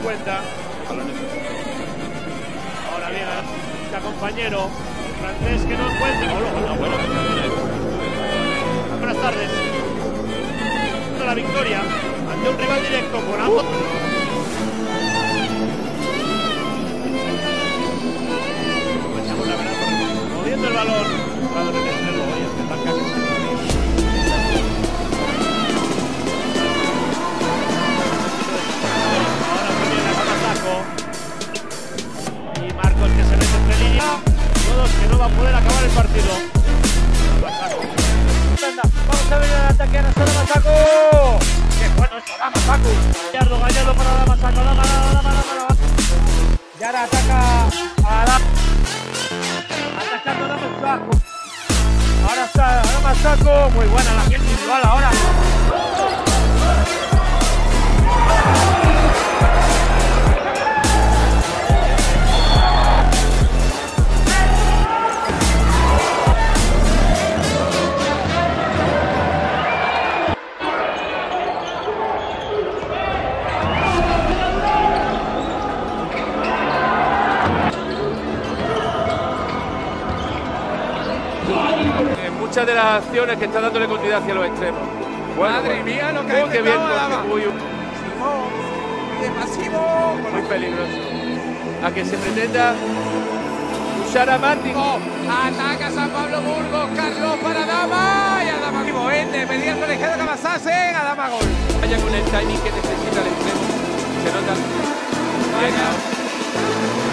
cuenta. Ahora bien, busca compañero. El francés que no encuentra. Bueno. Buenas tardes. La victoria ante un rival directo con ambos. Aprovechamos la verdad moviendo el balón. Ahora también la Camasako. Y Marcos que se mete entre líneas. Todos que no va a poder acabar el partido. Vamos a ver el ataque a Damasako. ¡Qué bueno esto, Damasako! Gallardo para Damasako. Dama. Y ahora ataca a atacando a Damasako. Ahora está Damasako. Muy buena la gente individual ahora. Muchas de las acciones que está dándole continuidad hacia los extremos. Madre mía, lo que ha qué bien, intentado demasivo, muy peligroso. A que se pretenda usar a Martín. Ataca San Pablo Burgos, Carlos para Dama y a Dama vende, pedía con la izquierda Kamasasen, a Dama gol. Vaya con el timing que necesita el extremo. Se nota. Vaya.